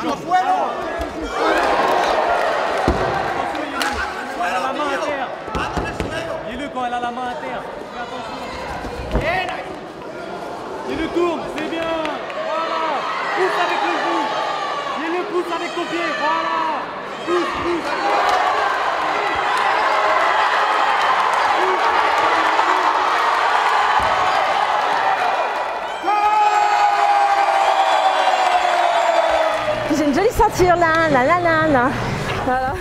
Quand elle a la main à terre, fais attention. Et le tourne, c'est bien. Voilà. Pousse avec le genou. Et le pousse avec ton pied. Voilà. Pousse, pousse. J'ai une jolie ceinture là, là. Voilà.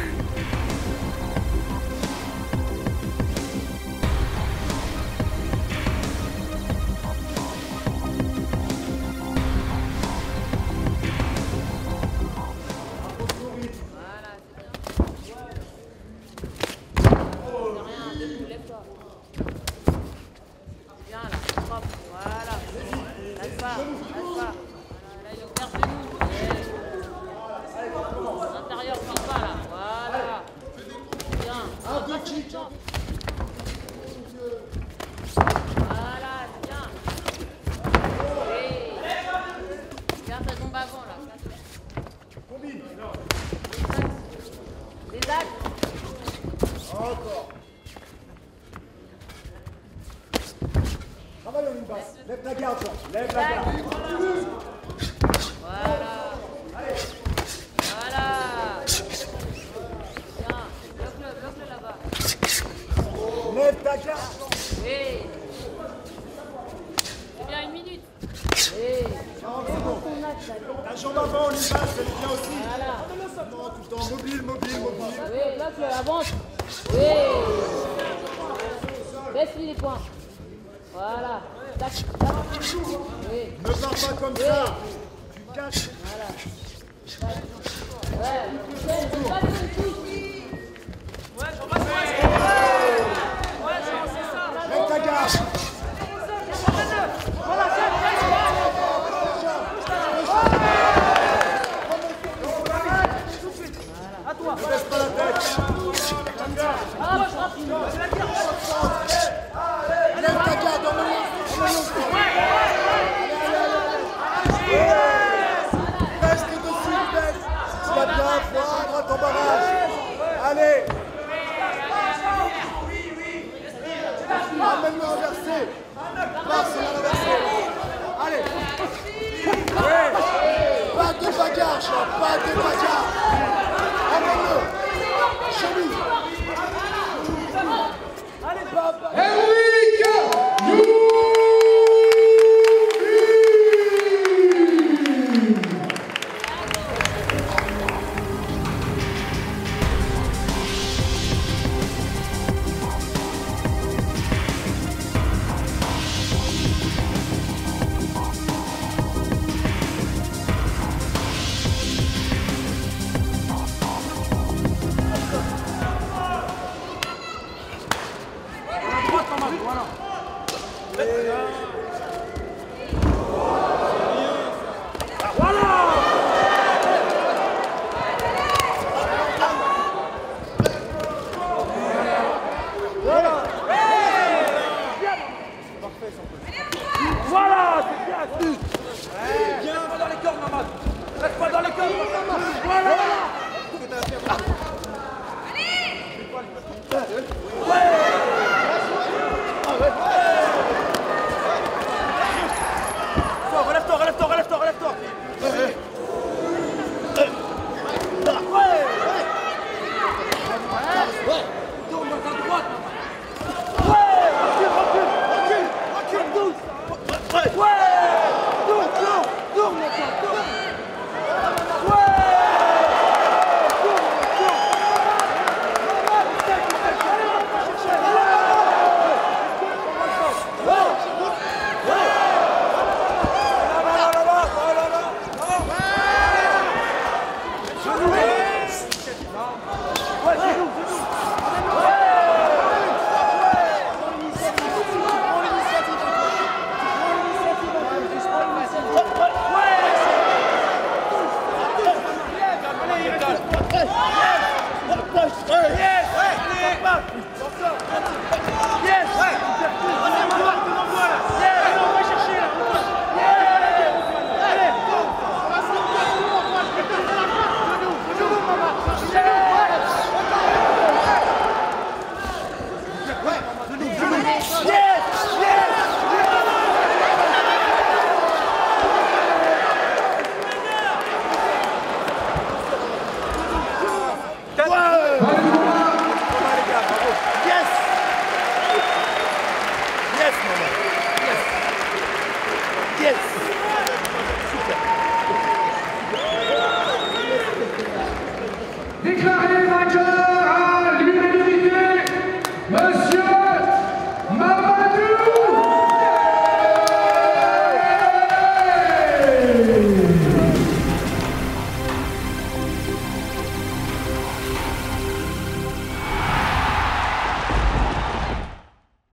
Travaille en une basse. Lève ta garde, Jean. Lève la garde. Voilà. Allez. Voilà. Bien. Bloque-le là-bas. Lève ta garde. Oui. C'est bien 1 minute. Oui. 40 secondes. Ta jambe avant en une basse, elle est bien aussi. Voilà. Non, tout le temps. Mobile. Oui, bloque-le, avance. Oui. Baisse-lui les poings. Voilà. Tac, tac. Oui. Ne pars pas comme ça. Tu caches. Voilà. Ouais. C'est pas une touche. Ouais, j'en passe. Ouais, c'est ça. Lève ta garde. Voilà, à toi. Ne baisse pas la tête. Lève ta garde. Reste dessus, baisse. Tu vas bien, froid, à droite en barrage. Allez. Amène-le inversé. Passe à l'inversé. Allez. Pas de bagarre, Jean, pas de bagarre.